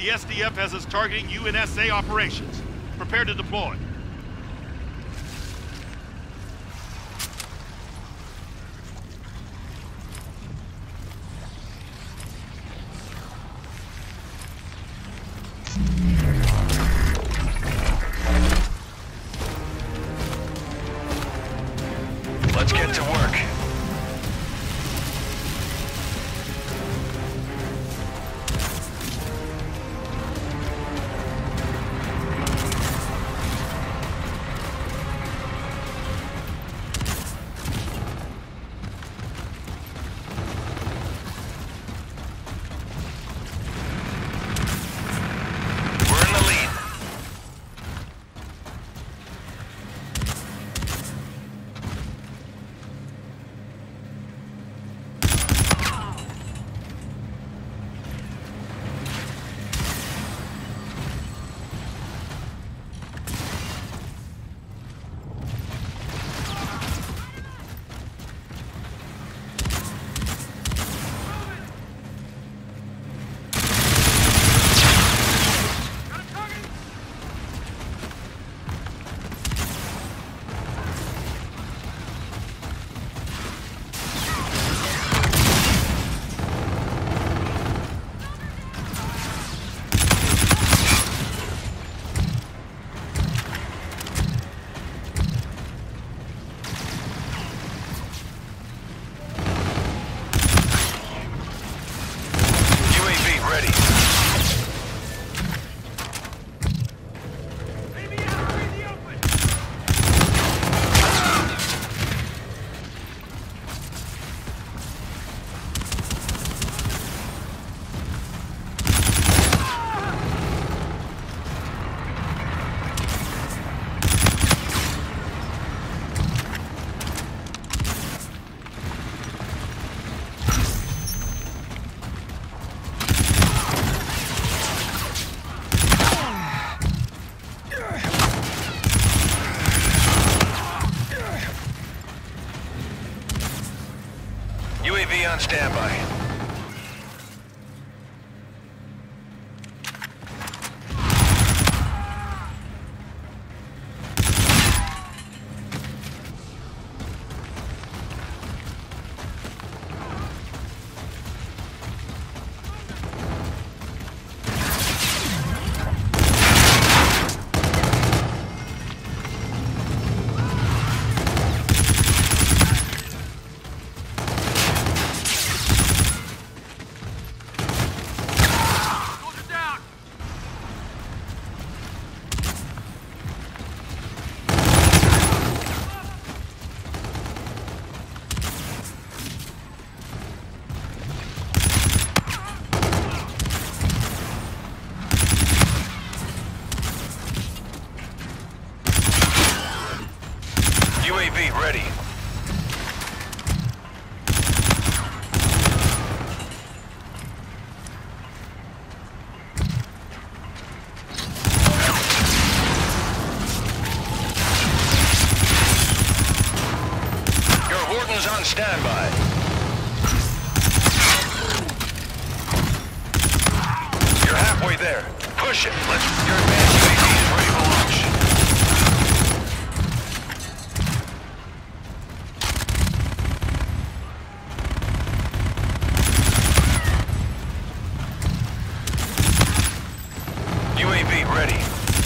The SDF has us targeting UNSA operations. Prepare to deploy. Let's get to work. UAV on standby. UAV ready. Your warden's on standby. You're halfway there. Push it. Your advanced UAV is ready for launch. UAV ready.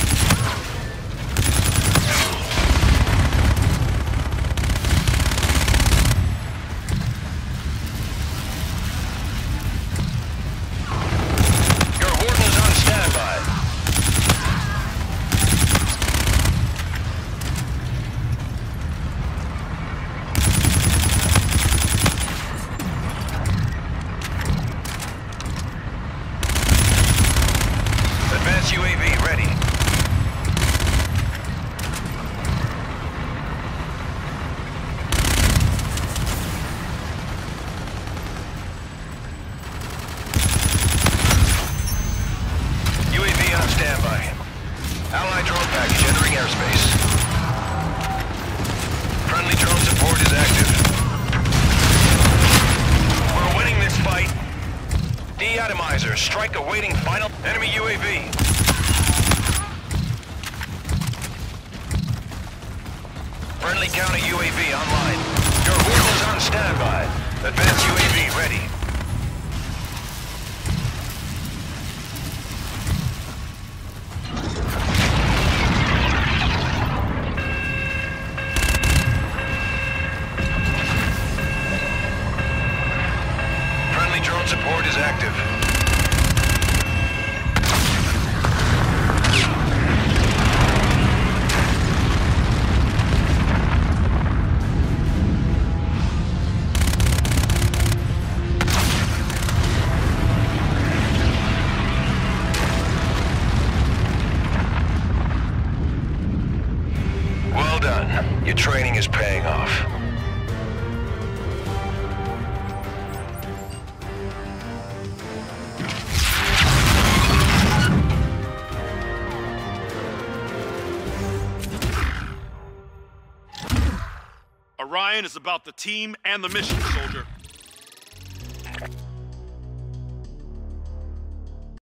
Your warden's on standby. Advanced UAV ready. atomizer. Strike awaiting final. Enemy UAV. Friendly counter UAV online. Your vehicle's on standby. Advanced UAV ready. Friendly drone support is active. Well done. Your training is paying off. Orion is about the team and the mission, soldier.